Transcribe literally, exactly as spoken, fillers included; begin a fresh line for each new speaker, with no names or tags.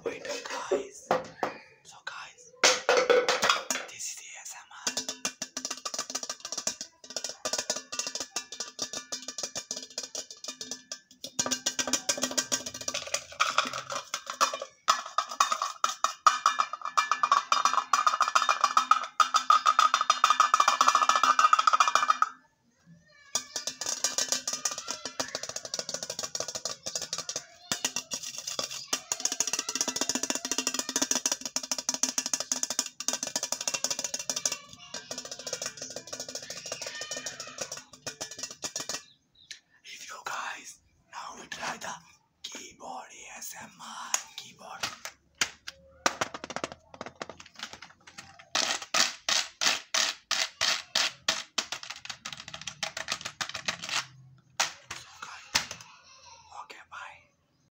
Wait up, guys. So, guys, this is the A S M R. If you guys now we try the keyboard A S M R keyboard.